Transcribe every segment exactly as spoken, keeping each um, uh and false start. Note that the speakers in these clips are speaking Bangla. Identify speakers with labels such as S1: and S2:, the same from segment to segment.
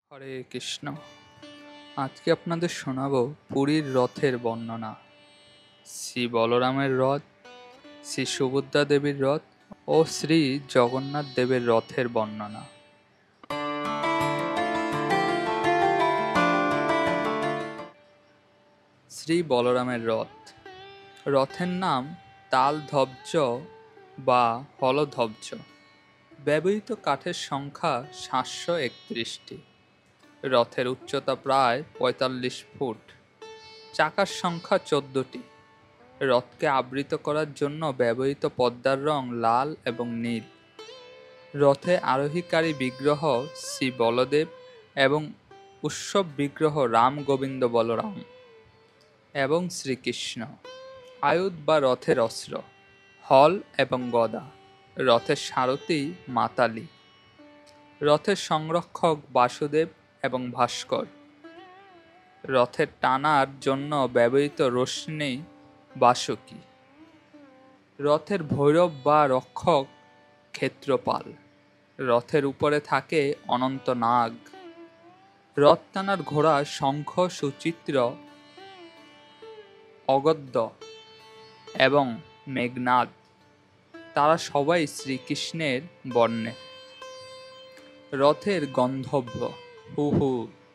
S1: হরে কৃষ্ণ। আজকে আপনাদের শোনাবো পুরীর রথের বর্ণনা। শ্রী বলরামের রথ, শ্রী সুভদ্রা দেবীর রথ ও শ্রী জগন্নাথ দেবের রথের বর্ণনা। শ্রী বলরামের রথ। রথের নাম তালধ্বজ বা হলধ্বজ। ব্যবহৃত কাঠের সংখ্যা সাতশো একত্রিশটি। রথের উচ্চতা প্রায় পঁয়তাল্লিশ ফুট। চাকার সংখ্যা চোদ্দটি। রথকে আবৃত করার জন্য ব্যবহৃত পর্দার রং লাল এবং নীল। রথে আরোহীকারী বিগ্রহ শ্রী বলদেব এবং উৎসব বিগ্রহ রাম গোবিন্দ বলরাম এবং শ্রীকৃষ্ণ। আয়ুধ বা রথের অস্ত্র হল এবং গদা। রথের সারথি মাতালি। রথের সংরক্ষক বাসুদেব এবং ভাস্কর। রথের টানার জন্য ব্যবহৃত রশ্মি বাসুকী। রথের ভৈরব বা রক্ষক ক্ষেত্রপাল। রথের উপরে থাকে অনন্ত নাগ। রথ টানার ঘোড়া শঙ্খ সুচিত্র, অগদ্য এবং মেঘনাদ। তারা সবাই শ্রীকৃষ্ণের বর্ণে। রথের গন্ধর্ব হু হু।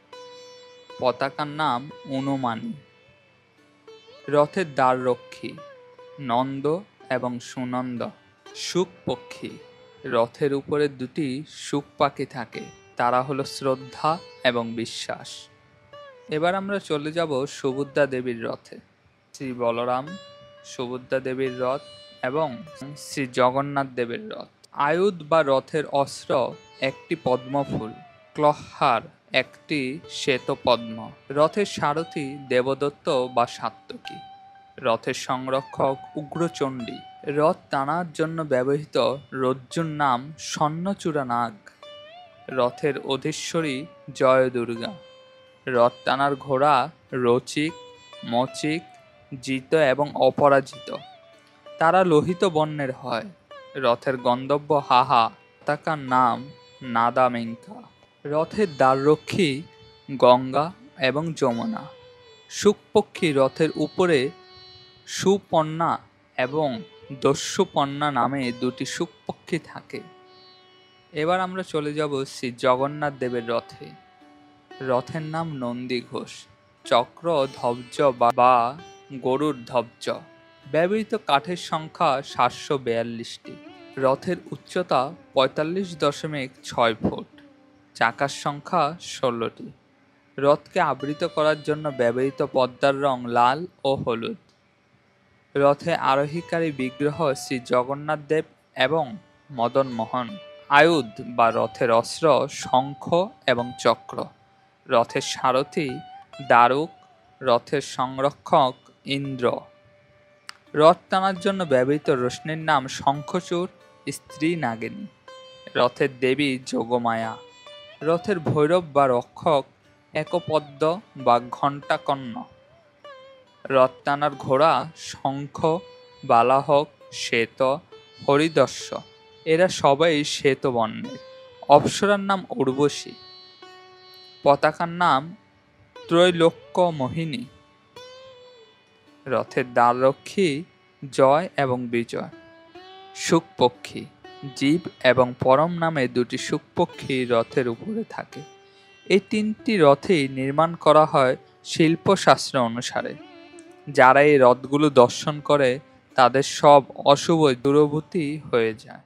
S1: পতাকার নাম অনুমানী। রথের দ্বাররক্ষী নন্দ এবং সুনন্দ। শুক পক্ষী। রথের উপরে দুটি শুক পাখি থাকে, তারা হলো শ্রদ্ধা এবং বিশ্বাস। এবার আমরা চলে যাব সুভদ্রা দেবীর রথে। শ্রী বলরাম, সুভদ্রা দেবীর রথ এবং শ্রী জগন্নাথ দেবের রথ। আয়ুধ বা রথের অস্ত্র একটি পদ্মফুল, ক্লহার একটি শ্বেতপদ্ম। রথের সারথি দেবদত্ত বা সাত্তকী। রথের সংরক্ষক উগ্রচণ্ডী। রথ টানার জন্য ব্যবহৃত রজ্জুর নাম স্বর্ণচূড়া নাগ। রথের অধীশ্বরী জয় দুর্গা। রথ টানার ঘোড়া রচিক, মচিক, জিত এবং অপরাজিত। তারা লোহিত বর্ণের হয়। রথের গন্তব্য হাহা। পতাকার নাম নাদামিঙ্কা। রথের দ্বাররক্ষী গঙ্গা এবং যমুনা। শুকপক্ষী রথের উপরে সুপর্ণা এবং দস্যুপর্ণা নামে দুটি শুকপক্ষী থাকে। এবার আমরা চলে যাব শ্রী জগন্নাথ দেবের রথে। রথের নাম নন্দী ঘোষ। চক্র ধ্বজ বা গরুর ধ্বজ। ব্যবহৃত কাঠের সংখ্যা সাতশো বিয়াল্লিশটি। রথের উচ্চতা পঁয়তাল্লিশ দশমিক ছয় ফুট। চাকার সংখ্যা ষোলোটি। রথকে আবৃত করার জন্য ব্যবহৃত পর্দার রং লাল ও হলুদ। রথে আরোহীকারী বিগ্রহ শ্রী জগন্নাথ দেব এবং মদন মোহন। আয়ুধ বা রথের অস্ত্র শঙ্খ এবং চক্র। রথের সারথি দারুক। রথের সংরক্ষক ইন্দ্র। রথ টানার জন্য ব্যবহৃত রশ্মির নাম শঙ্খচূড়, স্ত্রী নাগিনী। রথের দেবী যোগমায়া। রথের ভৈরব বা রক্ষক একপদ্ম বা ঘণ্টাকর্ণ। রথ টানার ঘোড়া শঙ্খ, বালাহক, শ্বেত, হরিদস্য। এরা সবাই শ্বেত বর্ণের। অপ্সরার নাম উর্বশী। পতাকার নাম ত্রৈলোক্য মোহিনী। রথের দ্বাররক্ষী জয় এবং বিজয়। শুকপক্ষী জীব এবং পরম নামে দুটি শুকপক্ষী রথের উপরে থাকে। এই তিনটি রথেই নির্মাণ করা হয় শিল্পশাস্ত্র অনুসারে। যারা এই রথগুলো দর্শন করে তাদের সব অশুভ দূরভূতি হয়ে যায়।